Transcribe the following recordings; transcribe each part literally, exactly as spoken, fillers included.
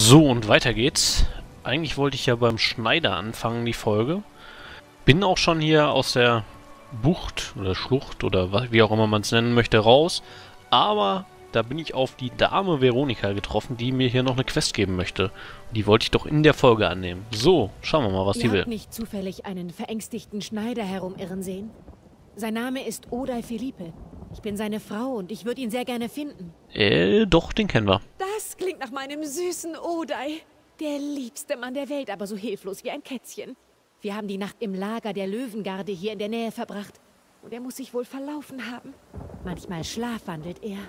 So, und weiter geht's. Eigentlich wollte ich ja beim Schneider anfangen, die Folge. Bin auch schon hier aus der Bucht oder Schlucht oder was, wie auch immer man es nennen möchte, raus. Aber da bin ich auf die Dame Veronika getroffen, die mir hier noch eine Quest geben möchte. Die wollte ich doch in der Folge annehmen. So, schauen wir mal, was Ihr die will. habt nicht zufällig einen verängstigten Schneider herumirren sehen? Sein Name ist Oday Felipe. Ich bin seine Frau und ich würde ihn sehr gerne finden. Äh, doch, den kennen wir. Das klingt nach meinem süßen Oday. Der liebste Mann der Welt, aber so hilflos wie ein Kätzchen. Wir haben die Nacht im Lager der Löwengarde hier in der Nähe verbracht. Und er muss sich wohl verlaufen haben. Manchmal schlafwandelt er.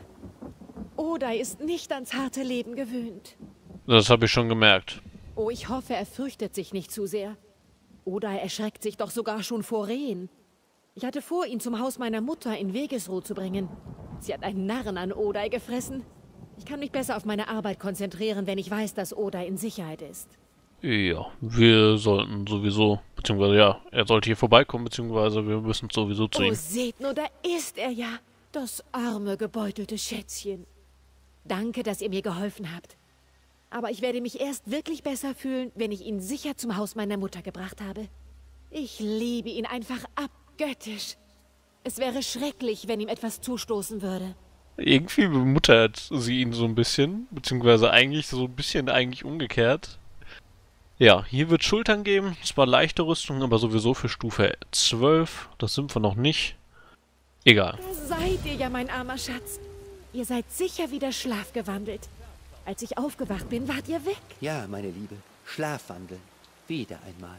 Oday ist nicht ans harte Leben gewöhnt. Das habe ich schon gemerkt. Oh, ich hoffe, er fürchtet sich nicht zu sehr. Oday erschreckt sich doch sogar schon vor Rehen. Ich hatte vor, ihn zum Haus meiner Mutter in Wegesruh zu bringen. Sie hat einen Narren an Oday gefressen. Ich kann mich besser auf meine Arbeit konzentrieren, wenn ich weiß, dass Oday in Sicherheit ist. Ja, wir sollten sowieso, beziehungsweise ja, er sollte hier vorbeikommen, beziehungsweise wir müssen sowieso zu Oh, ihm. seht nur, da ist er ja. Das arme, gebeutelte Schätzchen. Danke, dass ihr mir geholfen habt. Aber ich werde mich erst wirklich besser fühlen, wenn ich ihn sicher zum Haus meiner Mutter gebracht habe. Ich liebe ihn einfach abgöttisch. Es wäre schrecklich, wenn ihm etwas zustoßen würde. Irgendwie bemuttert sie ihn so ein bisschen, beziehungsweise eigentlich so ein bisschen eigentlich umgekehrt. Ja, hier wird Schultern geben, zwar leichte Rüstung, aber sowieso für Stufe zwölf, das sind wir noch nicht. Egal. Da seid ihr ja, mein armer Schatz. Ihr seid sicher wieder schlafgewandelt. Als ich aufgewacht bin, wart ihr weg. Ja, meine Liebe, Schlafwandeln. Wieder einmal.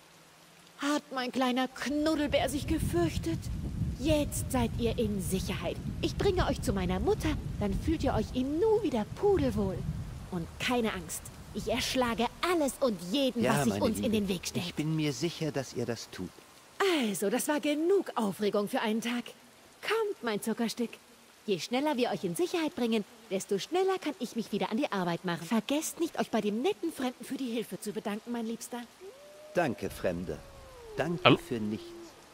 Hat mein kleiner Knuddelbär sich gefürchtet? Jetzt seid ihr in Sicherheit. Ich bringe euch zu meiner Mutter, dann fühlt ihr euch im Nu wieder pudelwohl. Und keine Angst, ich erschlage alles und jeden, Ja, was sich meine uns Liebe, in den Weg stellt. ich bin mir sicher, dass ihr das tut. Also, das war genug Aufregung für einen Tag. Kommt, mein Zuckerstück. Je schneller wir euch in Sicherheit bringen, desto schneller kann ich mich wieder an die Arbeit machen. Vergesst nicht, euch bei dem netten Fremden für die Hilfe zu bedanken, mein Liebster. Danke, Fremde. Danke Hallo? für nichts.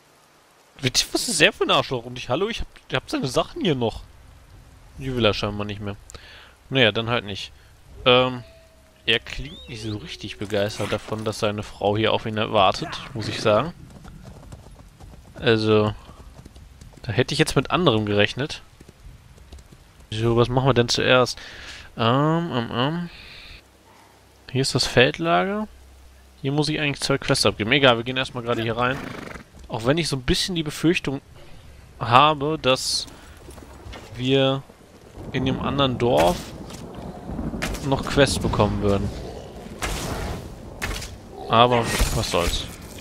Was ist der für ein Arschloch? Und ich, hallo, ich hab, ich hab seine Sachen hier noch. Die will er scheinbar nicht mehr. Naja, dann halt nicht. Ähm, er klingt nicht so richtig begeistert davon, dass seine Frau hier auf ihn wartet, muss ich sagen. Also, da hätte ich jetzt mit anderem gerechnet. So, was machen wir denn zuerst? Ähm, ähm, ähm. Hier ist das Feldlager. Hier muss ich eigentlich zwei Quests abgeben. Egal, wir gehen erstmal gerade hier rein. Auch wenn ich so ein bisschen die Befürchtung habe, dass wir in dem anderen Dorf noch Quests bekommen würden. Aber was soll's.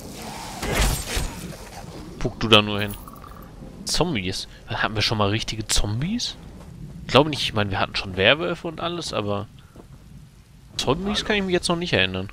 Guck du da nur hin. Zombies. Hatten wir schon mal richtige Zombies? Ich glaube nicht, ich meine, wir hatten schon Werwölfe und alles, aber Zombies kann ich mich jetzt noch nicht erinnern.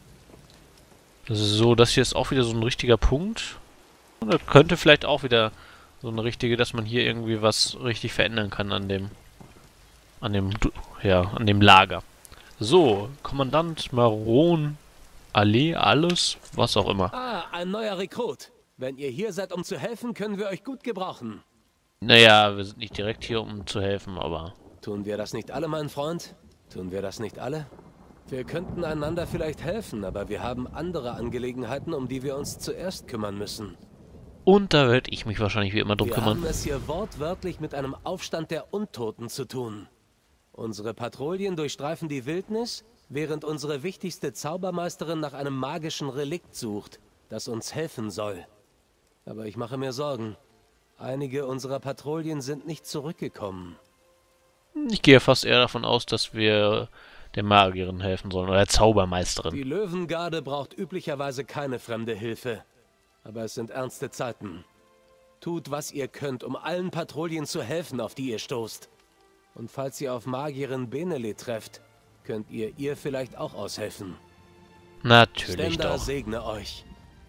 So, das hier ist auch wieder so ein richtiger Punkt. Und das könnte vielleicht auch wieder so eine richtige, dass man hier irgendwie was richtig verändern kann an dem, an dem, ja, an dem Lager. So, Kommandant Maron, Allee, alles, was auch immer. Ah, ein neuer Rekrut. Wenn ihr hier seid, um zu helfen, können wir euch gut gebrauchen. Naja, wir sind nicht direkt hier, um zu helfen, aber... Tun wir das nicht alle, mein Freund? Tun wir das nicht alle? Wir könnten einander vielleicht helfen, aber wir haben andere Angelegenheiten, um die wir uns zuerst kümmern müssen. Und da werde ich mich wahrscheinlich wie immer drum Wir kümmern. haben es hier wortwörtlich mit einem Aufstand der Untoten zu tun. Unsere Patrouillen durchstreifen die Wildnis, während unsere wichtigste Zaubermeisterin nach einem magischen Relikt sucht, das uns helfen soll. Aber ich mache mir Sorgen. Einige unserer Patrouillen sind nicht zurückgekommen. Ich gehe fast eher davon aus, dass wir der Magierin helfen sollen, oder der Zaubermeisterin. Die Löwengarde braucht üblicherweise keine fremde Hilfe. Aber es sind ernste Zeiten. Tut, was ihr könnt, um allen Patrouillen zu helfen, auf die ihr stoßt. Und falls ihr auf Magierin Benele trefft, könnt ihr ihr vielleicht auch aushelfen. Natürlich Stenda doch. segne euch.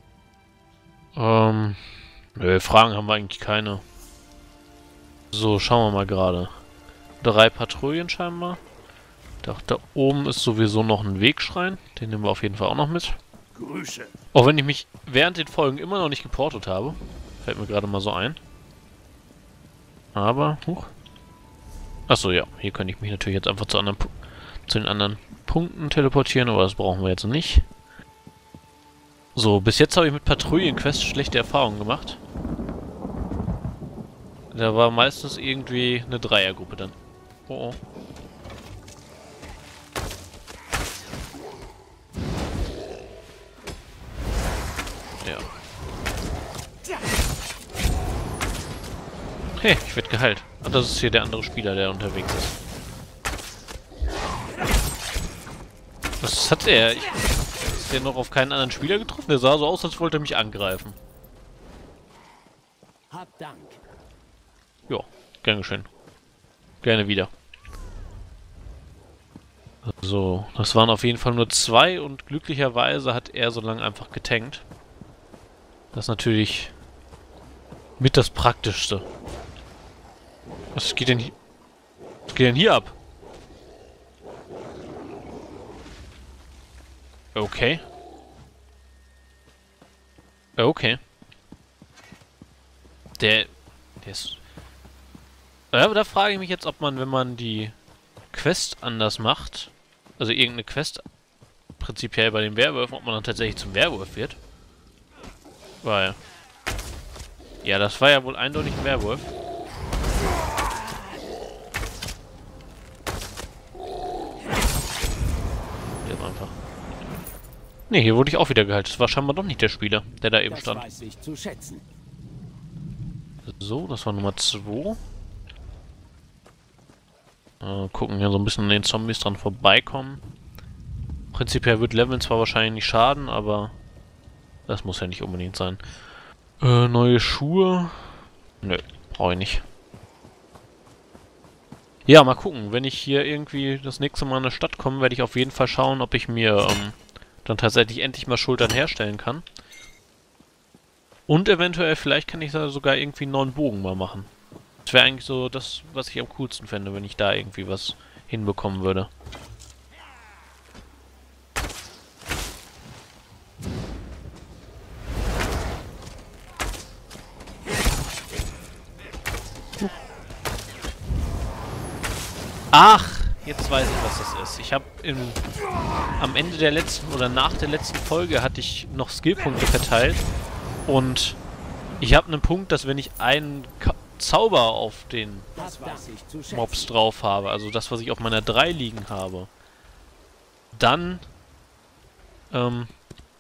Ähm, nö, Fragen haben wir eigentlich keine. So, schauen wir mal gerade. Drei Patrouillen scheinbar. Da, da oben ist sowieso noch ein Wegschrein. Den nehmen wir auf jeden Fall auch noch mit. Grüße. Auch wenn ich mich während den Folgen immer noch nicht geportet habe. Fällt mir gerade mal so ein. Aber, huch. Achso, ja. Hier könnte ich mich natürlich jetzt einfach zu anderen Pu zu den anderen Punkten teleportieren, aber das brauchen wir jetzt nicht. So, bis jetzt habe ich mit Patrouillenquests schlechte Erfahrungen gemacht. Da war meistens irgendwie eine Dreiergruppe dann. Oh oh. Ja. Hey, ich werde geheilt. Und das ist hier der andere Spieler, der unterwegs ist. Was hat er? Ich, ist der noch auf keinen anderen Spieler getroffen? Der sah so aus, als wollte er mich angreifen. Hab Dank. Ja, gern geschehen. Gerne wieder. So, das waren auf jeden Fall nur zwei und glücklicherweise hat er so lange einfach getankt. Das ist natürlich mit das Praktischste. Was geht denn hier? Was geht denn hier ab? Okay. Okay. Der... Der ist... Ja, aber da frage ich mich jetzt, ob man, wenn man die Quest anders macht, also irgendeine Quest prinzipiell bei den Werwölfen, ob man dann tatsächlich zum Werwolf wird. Weil... Ja, das war ja wohl eindeutig ein Werwolf. Der war einfach... Ne, hier wurde ich auch wieder geheilt. Das war scheinbar doch nicht der Spieler, der da eben Das stand. weiß ich zu schätzen. So, das war Nummer zwei. Äh, gucken hier so ein bisschen an den Zombies dran vorbeikommen. Prinzipiell wird Leveln zwar wahrscheinlich nicht schaden, aber das muss ja nicht unbedingt sein. Äh, neue Schuhe. Nö, brauche ich nicht. Ja, mal gucken. Wenn ich hier irgendwie das nächste Mal in eine Stadt komme, werde ich auf jeden Fall schauen, ob ich mir ähm, dann tatsächlich endlich mal Schultern herstellen kann. Und eventuell, vielleicht kann ich da sogar irgendwie einen neuen Bogen mal machen. Das wäre eigentlich so das, was ich am coolsten fände, wenn ich da irgendwie was hinbekommen würde. Ach, jetzt weiß ich, was das ist. Ich habe am Ende der letzten oder nach der letzten Folge hatte ich noch Skillpunkte verteilt und ich habe einen Punkt, dass wenn ich einen Ka Zauber auf den Mobs drauf habe, also das, was ich auf meiner drei liegen habe, dann ähm,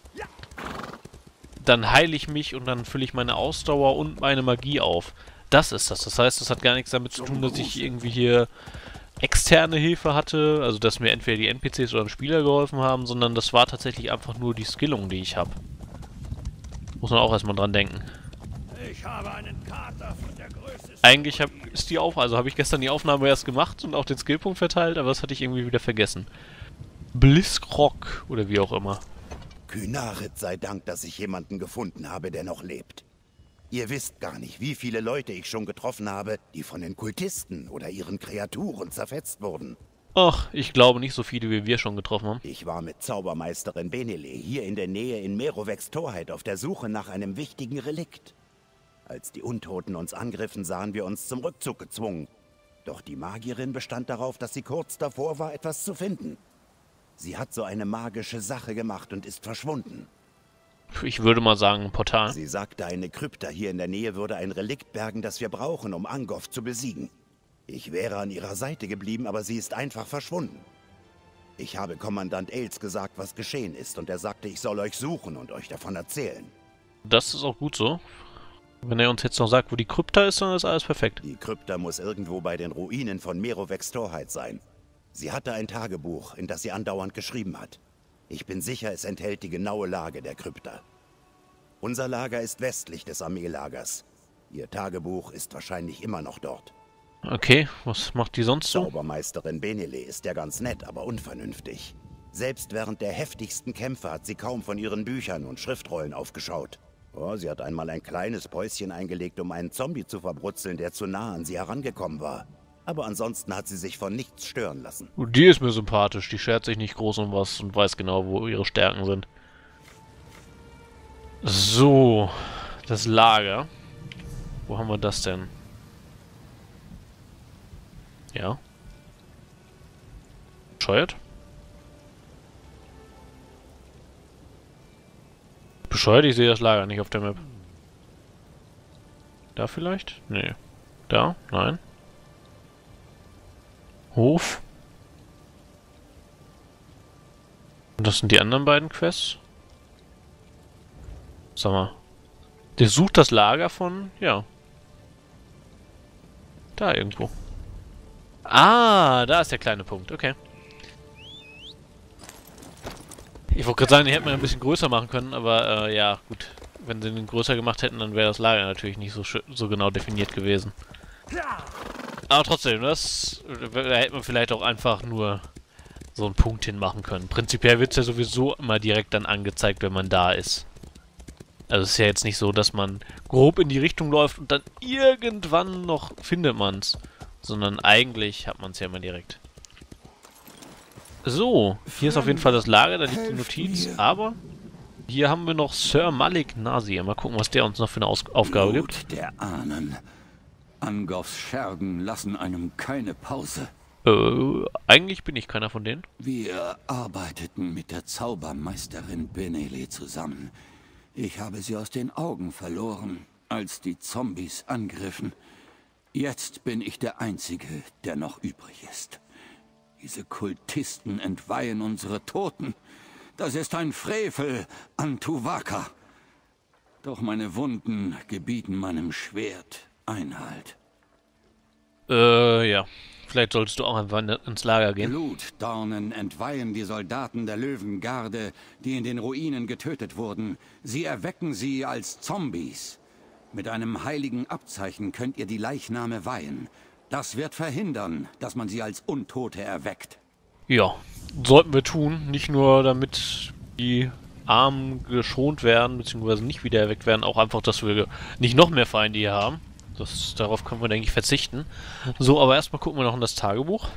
dann heile ich mich und dann fülle ich meine Ausdauer und meine Magie auf. Das ist das. Das heißt, das hat gar nichts damit zu tun, dass ich irgendwie hier externe Hilfe hatte, also dass mir entweder die N P Cs oder ein Spieler geholfen haben, sondern das war tatsächlich einfach nur die Skillung, die ich habe. Muss man auch erstmal dran denken. Ich habe einen Kater von der Größe. Eigentlich hab, ist die auf, also habe ich gestern die Aufnahme erst gemacht und auch den Skillpunkt verteilt, aber das hatte ich irgendwie wieder vergessen. Bliskrock oder wie auch immer. Kynaret sei Dank, dass ich jemanden gefunden habe, der noch lebt. Ihr wisst gar nicht, wie viele Leute ich schon getroffen habe, die von den Kultisten oder ihren Kreaturen zerfetzt wurden. Ach, ich glaube nicht so viele, wie wir schon getroffen haben. Ich war mit Zaubermeisterin Benele hier in der Nähe in Merovex Torheit auf der Suche nach einem wichtigen Relikt. Als die Untoten uns angriffen, sahen wir uns zum Rückzug gezwungen. Doch die Magierin bestand darauf, dass sie kurz davor war, etwas zu finden. Sie hat so eine magische Sache gemacht und ist verschwunden. Ich würde mal sagen, ein Portal. Sie sagte, eine Krypta hier in der Nähe würde ein Relikt bergen, das wir brauchen, um Angov zu besiegen. Ich wäre an ihrer Seite geblieben, aber sie ist einfach verschwunden. Ich habe Kommandant Ails gesagt, was geschehen ist, und er sagte, ich soll euch suchen und euch davon erzählen. Das ist auch gut so. Wenn er uns jetzt noch sagt, wo die Krypta ist, dann ist alles perfekt. Die Krypta muss irgendwo bei den Ruinen von Merovex Torheit sein. Sie hatte ein Tagebuch, in das sie andauernd geschrieben hat. Ich bin sicher, es enthält die genaue Lage der Krypta. Unser Lager ist westlich des Armeelagers. Ihr Tagebuch ist wahrscheinlich immer noch dort. Okay, was macht die sonst so? Zaubermeisterin Benele ist ja ganz nett, aber unvernünftig. Selbst während der heftigsten Kämpfe hat sie kaum von ihren Büchern und Schriftrollen aufgeschaut. Oh, sie hat einmal ein kleines Päuschen eingelegt, um einen Zombie zu verbrutzeln, der zu nah an sie herangekommen war. Aber ansonsten hat sie sich von nichts stören lassen. Und die ist mir sympathisch. Die schert sich nicht groß um was und weiß genau, wo ihre Stärken sind. So, das Lager. Wo haben wir das denn? Ja. bescheuert? Bescheuert? Ich sehe das Lager nicht auf der Map. Da vielleicht? Nee. Da? Nein. Hof. Und das sind die anderen beiden Quests? Sag mal. Der sucht das Lager von... Ja. Da irgendwo. Ah, da ist der kleine Punkt. Okay. Ich wollte gerade sagen, die hätten wir ein bisschen größer machen können, aber äh, ja, gut. Wenn sie den größer gemacht hätten, dann wäre das Lager natürlich nicht so, so genau definiert gewesen. Aber trotzdem, das... Da hätte man vielleicht auch einfach nur so einen Punkt hinmachen können. Prinzipiell wird es ja sowieso immer direkt dann angezeigt, wenn man da ist. Also es ist ja jetzt nicht so, dass man grob in die Richtung läuft und dann irgendwann noch findet man es. Sondern eigentlich hat man es ja immer direkt. So, hier ist auf jeden Fall das Lager, da liegt die Notiz, aber hier haben wir noch Sir Malik Nasir. Mal gucken, was der uns noch für eine Aus Aufgabe Blut gibt. der Ahnen. Angofs Schergen lassen einem keine Pause. Äh, eigentlich bin ich keiner von denen. Wir arbeiteten mit der Zaubermeisterin Benele zusammen. Ich habe sie aus den Augen verloren, als die Zombies angriffen. Jetzt bin ich der Einzige, der noch übrig ist. Diese Kultisten entweihen unsere Toten. Das ist ein Frevel an Tuvaka. Doch meine Wunden gebieten meinem Schwert Einhalt. Äh, ja. Vielleicht solltest du auch einfach ins Lager gehen. Blutdornen entweihen die Soldaten der Löwengarde, die in den Ruinen getötet wurden. Sie erwecken sie als Zombies. Mit einem heiligen Abzeichen könnt ihr die Leichname weihen. Das wird verhindern, dass man sie als Untote erweckt. Ja, sollten wir tun. Nicht nur damit die Armen geschont werden, beziehungsweise nicht wieder erweckt werden, auch einfach, dass wir nicht noch mehr Feinde hier haben. Das, darauf können wir, denke ich, verzichten. So, aber erstmal gucken wir noch in das Tagebuch.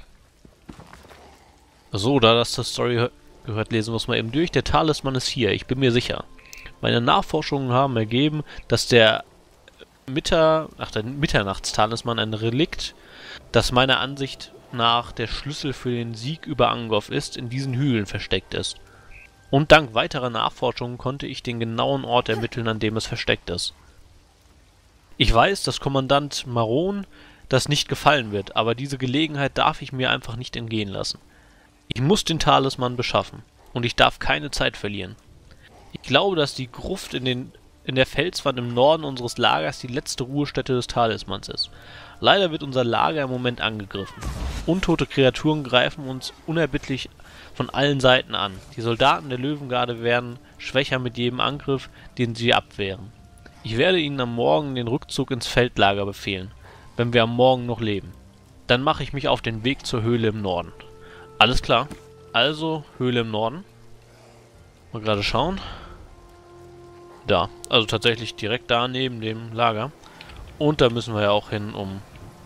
So, da das zur Story gehört, lesen wir es mal eben durch. Der Talisman ist hier, ich bin mir sicher. Meine Nachforschungen haben ergeben, dass der Mitter ach, der Mitternachtstalisman ein Relikt, das meiner Ansicht nach der Schlüssel für den Sieg über Angof ist, in diesen Hügeln versteckt ist. Und dank weiterer Nachforschungen konnte ich den genauen Ort ermitteln, an dem es versteckt ist. Ich weiß, dass Kommandant Maron das nicht gefallen wird, aber diese Gelegenheit darf ich mir einfach nicht entgehen lassen. Ich muss den Talisman beschaffen, und ich darf keine Zeit verlieren. Ich glaube, dass die Gruft in, den, in der Felswand im Norden unseres Lagers die letzte Ruhestätte des Talismans ist. Leider wird unser Lager im Moment angegriffen. Untote Kreaturen greifen uns unerbittlich von allen Seiten an. Die Soldaten der Löwengarde werden schwächer mit jedem Angriff, den sie abwehren. Ich werde ihnen am Morgen den Rückzug ins Feldlager befehlen, wenn wir am Morgen noch leben. Dann mache ich mich auf den Weg zur Höhle im Norden. Alles klar. Also, Höhle im Norden. Mal gerade schauen. Da. Also tatsächlich direkt da neben dem Lager. Und da müssen wir ja auch hin, um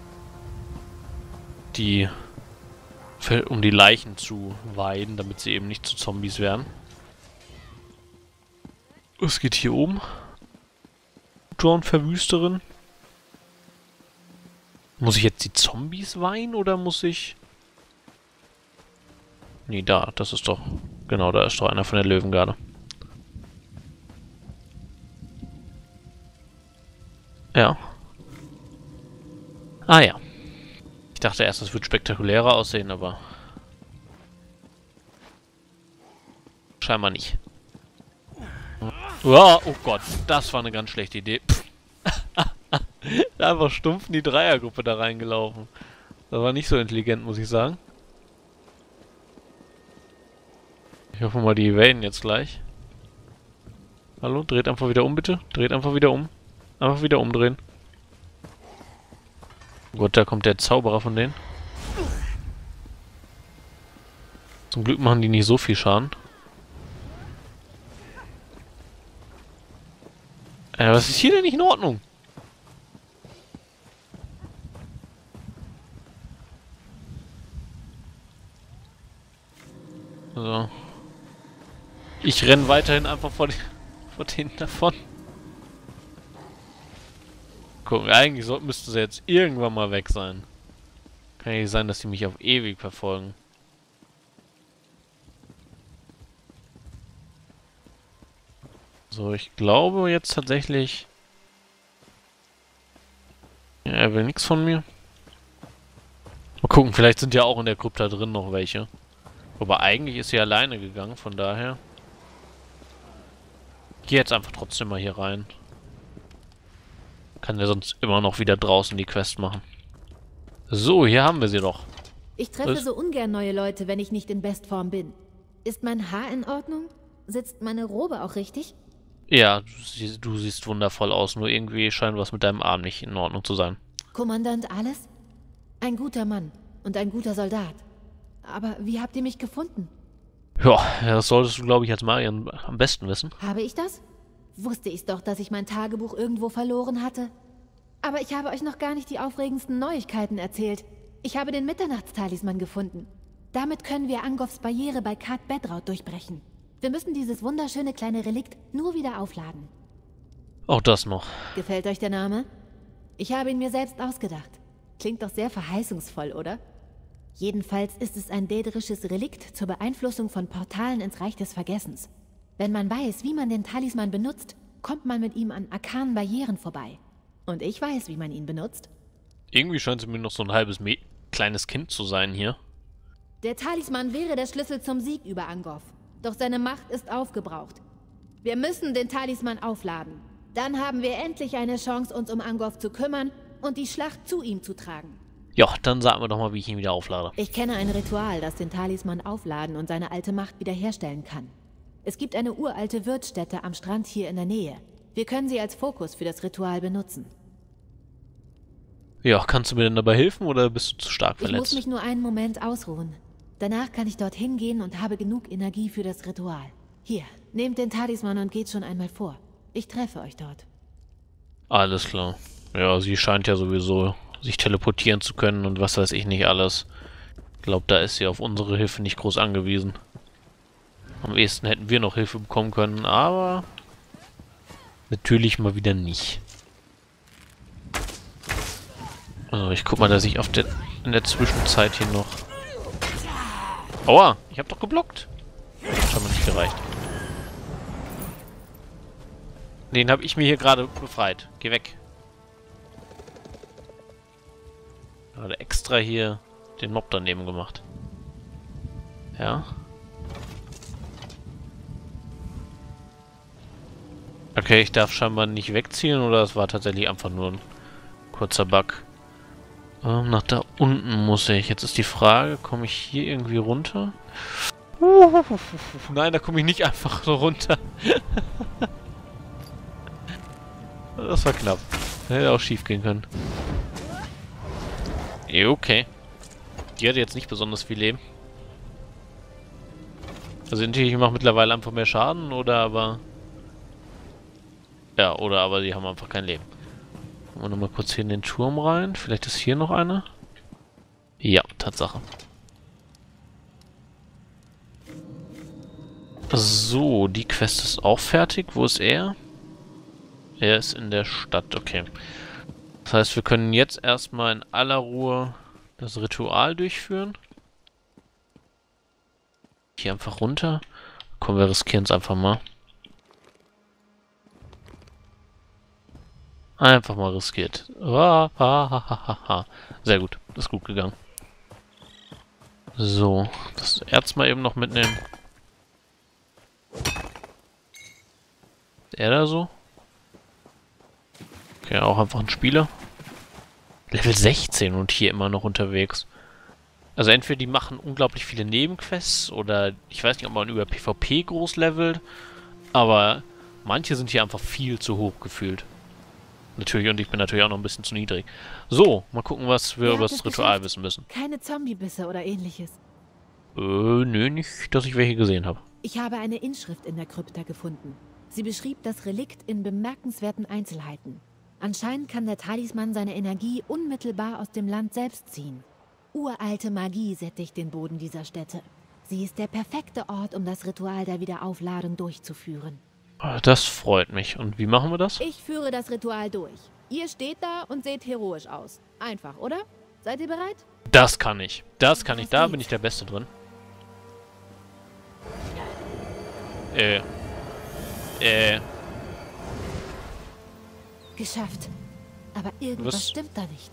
die, um die Leichen zu weiden, damit sie eben nicht zu Zombies werden. Es geht hier oben. Und Verwüsterin. Muss ich jetzt die Zombies weihen oder muss ich... Nee, da, das ist doch... Genau, da ist doch einer von der Löwengarde. Ja. Ah ja. Ich dachte erst, es wird spektakulärer aussehen, aber... Scheinbar nicht. Oh, oh Gott, das war eine ganz schlechte Idee. Einfach stumpf in die Dreiergruppe da reingelaufen. Das war nicht so intelligent, muss ich sagen. Ich hoffe mal, die wählen jetzt gleich. Hallo, dreht einfach wieder um, bitte. Dreht einfach wieder um. Einfach wieder umdrehen. Oh Gott, da kommt der Zauberer von denen. Zum Glück machen die nicht so viel Schaden. Äh, was ist hier denn nicht in Ordnung? So. Ich renne weiterhin einfach vor, die, vor denen davon. Gucken, eigentlich so, müssten sie jetzt irgendwann mal weg sein. Kann ja nicht sein, dass die mich auf ewig verfolgen. So, ich glaube jetzt tatsächlich... Ja, er will nichts von mir. Mal gucken, vielleicht sind ja auch in der Krypta drin noch welche. Aber eigentlich ist sie alleine gegangen, von daher... Ich gehe jetzt einfach trotzdem mal hier rein. Kann ja sonst immer noch wieder draußen die Quest machen. So, hier haben wir sie doch. Ich treffe Was? so ungern neue Leute, wenn ich nicht in Bestform bin. Ist mein Haar in Ordnung? Sitzt meine Robe auch richtig? Ja, du, sie, du siehst wundervoll aus, nur irgendwie scheint was mit deinem Arm nicht in Ordnung zu sein. Kommandant Alles? Ein guter Mann und ein guter Soldat. Aber wie habt ihr mich gefunden? Ja, das solltest du, glaube ich, als Marian am besten wissen. Habe ich das? Wusste ich's doch, dass ich mein Tagebuch irgendwo verloren hatte. Aber ich habe euch noch gar nicht die aufregendsten Neuigkeiten erzählt. Ich habe den Mitternachtstalisman gefunden. Damit können wir Angofs Barriere bei Kat Bedraut durchbrechen. Wir müssen dieses wunderschöne kleine Relikt nur wieder aufladen. Auch das noch. Gefällt euch der Name? Ich habe ihn mir selbst ausgedacht. Klingt doch sehr verheißungsvoll, oder? Jedenfalls ist es ein däderisches Relikt zur Beeinflussung von Portalen ins Reich des Vergessens. Wenn man weiß, wie man den Talisman benutzt, kommt man mit ihm an arkanen Barrieren vorbei. Und ich weiß, wie man ihn benutzt. Irgendwie scheint sie mir noch so ein halbes Me kleines Kind zu sein hier. Der Talisman wäre der Schlüssel zum Sieg über Angof. Doch seine Macht ist aufgebraucht. Wir müssen den Talisman aufladen. Dann haben wir endlich eine Chance, uns um Angof zu kümmern und die Schlacht zu ihm zu tragen. Ja, dann sag mir doch mal, wie ich ihn wieder auflade. Ich kenne ein Ritual, das den Talisman aufladen und seine alte Macht wiederherstellen kann. Es gibt eine uralte Wirtsstätte am Strand hier in der Nähe. Wir können sie als Fokus für das Ritual benutzen. Ja, kannst du mir denn dabei helfen oder bist du zu stark Ich verletzt? muss mich nur einen Moment ausruhen. Danach kann ich dorthin gehen und habe genug Energie für das Ritual. Hier, nehmt den Talisman und geht schon einmal vor. Ich treffe euch dort. Alles klar. Ja, sie scheint ja sowieso sich teleportieren zu können und was weiß ich nicht alles. Ich glaube, da ist sie auf unsere Hilfe nicht groß angewiesen. Am ehesten hätten wir noch Hilfe bekommen können, aber natürlich mal wieder nicht. Also ich guck mal, dass ich auf der in der Zwischenzeit hier noch... Aua, ich habe doch geblockt. Das hat schon mal nicht gereicht. Den habe ich mir hier gerade befreit. Geh weg. Gerade extra hier den Mob daneben gemacht. Ja. Okay, ich darf scheinbar nicht wegzielen oder es war tatsächlich einfach nur ein kurzer Bug. Ähm, nach da unten muss ich. Jetzt ist die Frage, komme ich hier irgendwie runter? Nein, da komme ich nicht einfach so runter. Das war knapp. Hätte auch schief gehen können. Okay. Die hat jetzt nicht besonders viel Leben. Also natürlich, ich mache mittlerweile einfach mehr Schaden, oder aber... Ja, oder aber die haben einfach kein Leben. Gucken wir nochmal kurz hier in den Turm rein. Vielleicht ist hier noch einer. Ja, Tatsache. So, die Quest ist auch fertig. Wo ist er? Er ist in der Stadt, okay. Das heißt, wir können jetzt erstmal in aller Ruhe das Ritual durchführen. Hier einfach runter. Komm, wir riskieren es einfach mal. Einfach mal riskiert. Ah, ah, ah, ah. Sehr gut, das ist gut gegangen. So, das Erz mal eben noch mitnehmen. Ist er da so? Okay, auch einfach ein Spieler. Level sechzehn und hier immer noch unterwegs. Also entweder die machen unglaublich viele Nebenquests oder ich weiß nicht, ob man über PvP groß levelt, aber manche sind hier einfach viel zu hoch gefühlt. Natürlich, und ich bin natürlich auch noch ein bisschen zu niedrig. So, mal gucken, was wir Ihr über habt das es Ritual geschafft. wissen müssen. Keine Zombiebisse oder ähnliches. Äh, nö, nicht, dass ich welche gesehen habe. Ich habe eine Inschrift in der Krypta gefunden. Sie beschrieb das Relikt in bemerkenswerten Einzelheiten. Anscheinend kann der Talisman seine Energie unmittelbar aus dem Land selbst ziehen. Uralte Magie sättigt den Boden dieser Stätte. Sie ist der perfekte Ort, um das Ritual der Wiederaufladung durchzuführen. Das freut mich. Und wie machen wir das? Ich führe das Ritual durch. Ihr steht da und seht heroisch aus. Einfach, oder? Seid ihr bereit? Das kann ich. Das kann ich. Los Da geht's. bin ich der Beste drin. Äh. Äh. Geschafft. Aber irgendwas Was? stimmt da nicht.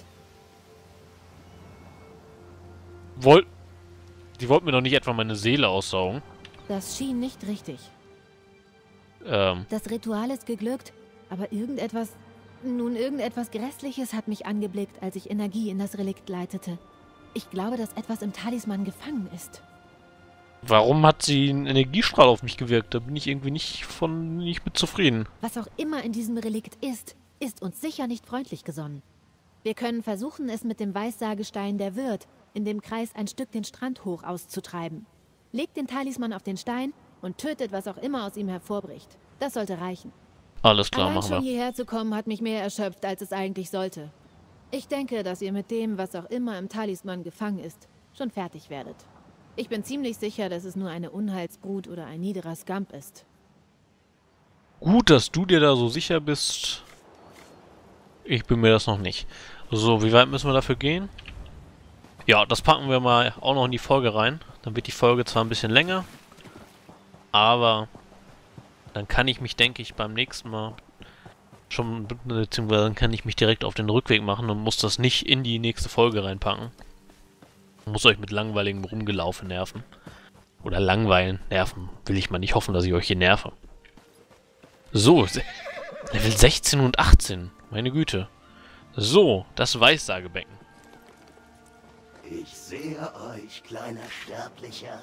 Woll... Die wollten mir doch nicht etwa meine Seele aussaugen. Das schien nicht richtig. Ähm, Das Ritual ist geglückt, aber irgendetwas... Nun, irgendetwas Grässliches hat mich angeblickt, als ich Energie in das Relikt leitete. Ich glaube, dass etwas im Talisman gefangen ist. warum hat sie einen Energiestrahl auf mich gewirkt? Da bin ich irgendwie nicht von... nicht mit zufrieden. Was auch immer in diesem Relikt ist, ist uns sicher nicht freundlich gesonnen. Wir können versuchen, es mit dem Weissagestein der Wirt in dem Kreis ein Stück den Strand hoch auszutreiben. Legt den Talisman auf den Stein und tötet, was auch immer aus ihm hervorbricht. Das sollte reichen. Alles klar, Allein machen schon wir. hierher zu kommen, hat mich mehr erschöpft, als es eigentlich sollte. Ich denke, dass ihr mit dem, was auch immer im Talisman gefangen ist, schon fertig werdet. Ich bin ziemlich sicher, dass es nur eine Unheilsbrut oder ein niederer Scamp ist. Gut, dass du dir da so sicher bist. Ich bin mir das noch nicht. So, wie weit müssen wir dafür gehen? Ja, das packen wir mal auch noch in die Folge rein. Dann wird die Folge zwar ein bisschen länger, aber dann kann ich mich, denke ich, beim nächsten Mal schon, beziehungsweise dann kann ich mich direkt auf den Rückweg machen und muss das nicht in die nächste Folge reinpacken. Muss euch mit langweiligem Rumgelaufen nerven. Oder langweilen, nerven. Will ich mal nicht hoffen, dass ich euch hier nerve. So, Level sechzehn und achtzehn. Meine Güte. So, das Weissagebecken. Ich sehe euch, kleiner Sterblicher.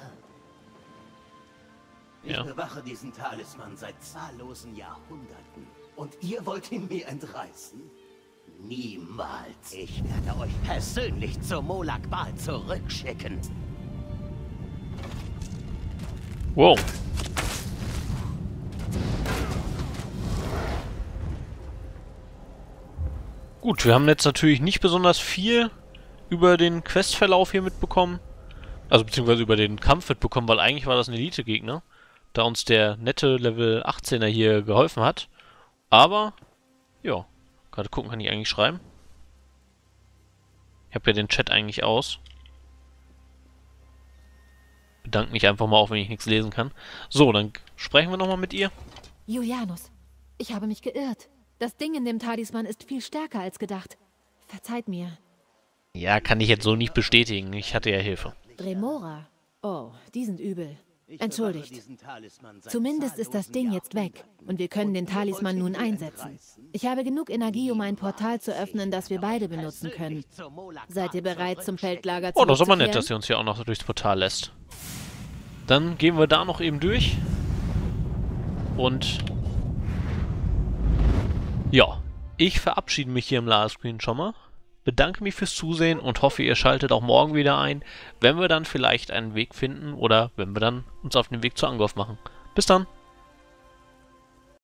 Ich Ja. bewache diesen Talisman seit zahllosen Jahrhunderten. Und ihr wollt ihn mir entreißen? Niemals. Ich werde euch persönlich zur Molag Bal zurückschicken. Wow. Gut, wir haben jetzt natürlich nicht besonders viel über den Questverlauf hier mitbekommen. Also beziehungsweise über den Kampf mitbekommen, weil eigentlich war das ein Elite-Gegner. Da uns der nette Level achtzehner hier geholfen hat. Aber, ja, gerade gucken, kann ich eigentlich schreiben. Ich habe ja den Chat eigentlich aus. Bedanke mich einfach mal, auch wenn ich nichts lesen kann. So, dann sprechen wir nochmal mit ihr. Julianus, ich habe mich geirrt. Das Ding in dem Talisman ist viel stärker als gedacht. Verzeiht mir. Ja, kann ich jetzt so nicht bestätigen. Ich hatte ja Hilfe. Dremora. Oh, die sind übel. Ich Entschuldigt. bewache diesen Talisman seit Zumindest ist das Ding jetzt weg und wir können den Talisman nun einsetzen. Ich habe genug Energie, um ein Portal zu öffnen, das wir beide benutzen können. Seid ihr bereit, zum Feldlager Oh, das ist aber nett, zurückzukehren? dass sie uns hier auch noch durchs Portal lässt. Dann gehen wir da noch eben durch. Und ja, ich verabschiede mich hier im Ladescreen schon mal. Bedanke mich fürs Zusehen und hoffe, ihr schaltet auch morgen wieder ein, wenn wir dann vielleicht einen Weg finden oder wenn wir dann uns auf den Weg zu Angorf machen. Bis dann!